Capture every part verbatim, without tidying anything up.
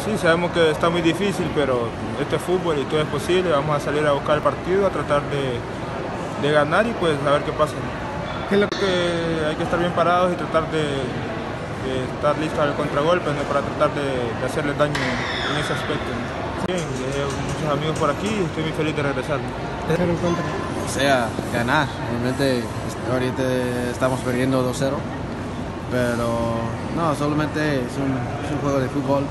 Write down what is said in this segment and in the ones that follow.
Sí, sabemos que está muy difícil, pero este es fútbol y todo es posible. Vamos a salir a buscar el partido, a tratar de, de ganar y pues a ver qué pasa. ¿Qué es lo que hay que estar bien parados y tratar de, de estar listos al contragolpe, ¿no? Para tratar de, de hacerles daño en ese aspecto, ¿no? Bien, dejé muchos amigos por aquí y estoy muy feliz de regresar. O sea, ganar. Realmente ahorita estamos perdiendo dos cero, pero no, solamente es un, es un juego de fútbol.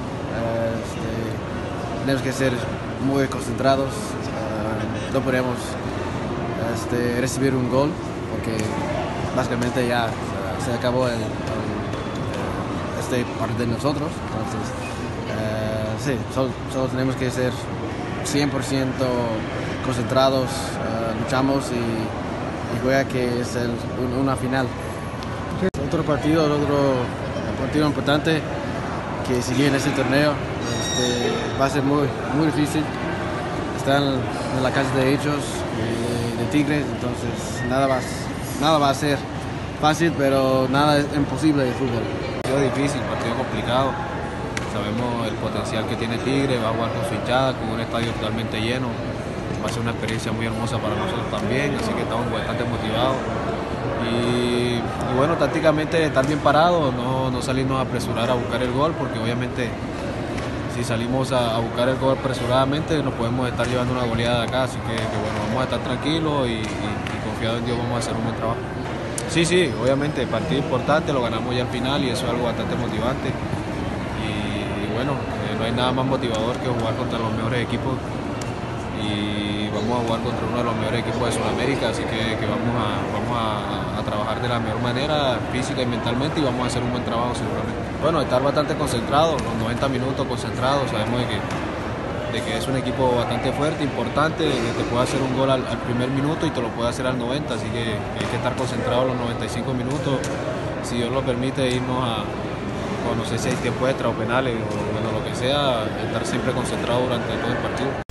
Este, tenemos que ser muy concentrados. Uh, no podemos este, recibir un gol porque básicamente ya uh, se acabó el, el, este parte de nosotros. Entonces, uh, sí, solo, solo tenemos que ser cien por ciento concentrados, uh, luchamos y, y juega que es el, una final. Otro partido, otro partido importante que sigue en este torneo. Este, va a ser muy, muy difícil. Están en la casa de ellos, de, de Tigres, entonces nada va, nada va a ser fácil, pero nada es imposible de fútbol. Partido difícil, partido complicado. Sabemos el potencial que tiene Tigre, va a jugar con su hinchada, con un estadio totalmente lleno. Va a ser una experiencia muy hermosa para nosotros también, así que estamos bastante motivados. Y, y bueno, tácticamente estar bien parados, no, no salirnos a apresurar a buscar el gol, porque obviamente si salimos a, a buscar el gol apresuradamente nos podemos estar llevando una goleada de acá, así que, que bueno, vamos a estar tranquilos y, y, y confiados en Dios vamos a hacer un buen trabajo. Sí, sí, obviamente, partido importante, lo ganamos ya al final y eso es algo bastante motivante. Y, y bueno, eh, no hay nada más motivador que jugar contra los mejores equipos. Y vamos a jugar contra uno de los mejores equipos de Sudamérica, así que, que vamos, a, vamos a, a trabajar de la mejor manera, física y mentalmente, y vamos a hacer un buen trabajo seguramente. Bueno, estar bastante concentrados, los noventa minutos concentrados, sabemos de que, de que es un equipo bastante fuerte, importante, que te puede hacer un gol al, al primer minuto y te lo puede hacer al noventa, así que hay que estar concentrados los noventa y cinco minutos, si Dios lo permite, irnos a, o no sé si hay tiempo extra o penales o bueno, lo que sea, estar siempre concentrado durante todo el partido.